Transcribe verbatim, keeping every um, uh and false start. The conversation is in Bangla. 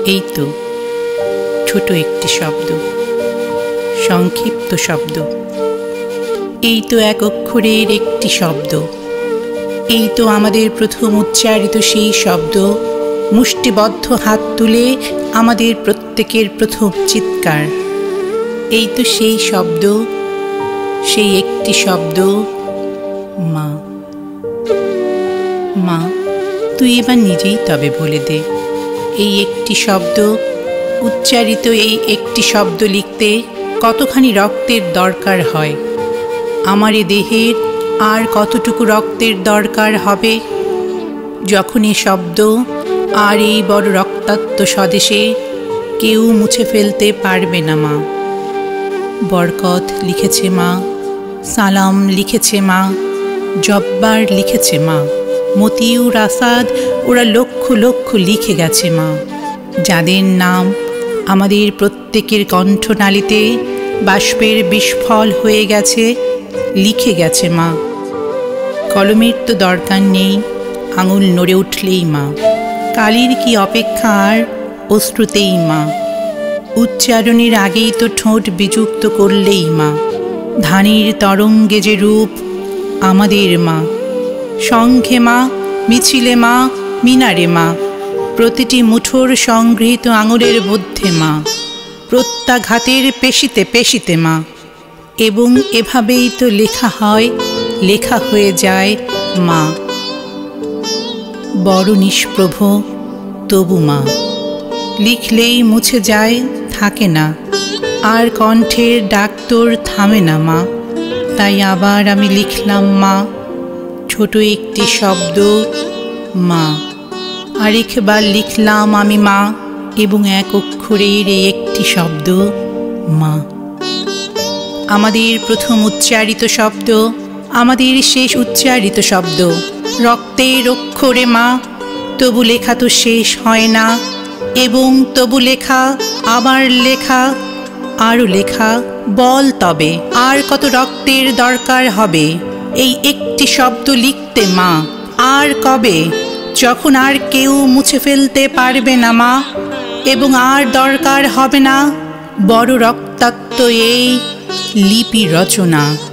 এই তো ছোট একটি শব্দ, সংক্ষিপ্ত শব্দ। এই তো এক অক্ষরের একটি শব্দ। এই তো আমাদের প্রথম উচ্চারিত সেই শব্দ, মুষ্টিবদ্ধ হাত তুলে আমাদের প্রত্যেকের প্রথম চিৎকার। এই তো সেই শব্দ, সেই একটি শব্দ, মা। মা, তুই এবার নিজেই তবে বলে দে, এই একটি শব্দ, উচ্চারিত এই একটি শব্দ লিখতে কতখানি রক্তের দরকার হয়? আমার এ দেহের আর কতটুকু রক্তের দরকার হবে যখন এ শব্দ আর এই বড় রক্তাক্ত স্বদেশে কেউ মুছে ফেলতে পারবে না। মা, বরকত লিখেছে মা, সালাম লিখেছে মা, জব্বার লিখেছে মা, মতিউর আসাদ, ওরা লক্ষ লক্ষ লিখে গেছে মা, যাদের নাম আমাদের প্রত্যেকের কণ্ঠনালীতে বাষ্পের বিস্ফল হয়ে গেছে, লিখে গেছে মা। কলমের তো দরকার নেই, আঙুল নড়ে উঠলেই মা। কালির কি অপেক্ষা আর, অশ্রুতেই মা। উচ্চারণের আগেই তো ঠোঁট বিযুক্ত করলেই মা। ধানের তরঙ্গে যে রূপ আমাদের মা, শঙ্খে মা, মিছিলে মা, মিনারে মা, প্রতিটি মুঠোর সংগৃহীত আঙুলের মধ্যে মা, প্রত্যাঘাতের পেশিতে পেশিতে মা। এবং এভাবেই তো লেখা হয়, লেখা হয়ে যায় মা। বড় নিষ্প্রভ তবু মা, লিখলেই মুছে যায়, থাকে না আর, কণ্ঠের ডাক তোর থামে না মা। তাই আবার আমি লিখলাম মা, ছোট একটি শব্দ, মা। আরেকবার লিখলাম আমি মা, এবং এক অক্ষরের এই একটি শব্দ, মা। আমাদের প্রথম উচ্চারিত শব্দ, আমাদের শেষ উচ্চারিত শব্দ, রক্তের অক্ষরে মা। তবু লেখা তো শেষ হয় না, এবং তবু লেখা, আবার লেখা, আরও লেখা। বল তবে আর কত রক্তের দরকার হবে এই একটি শব্দ লিখতে মা? আর কবে, যখন আর কেউ মুছে ফেলতে পারবে না মা, এবং আর দরকার হবে না বড় রক্তাক্ত এই লিপি রচনা।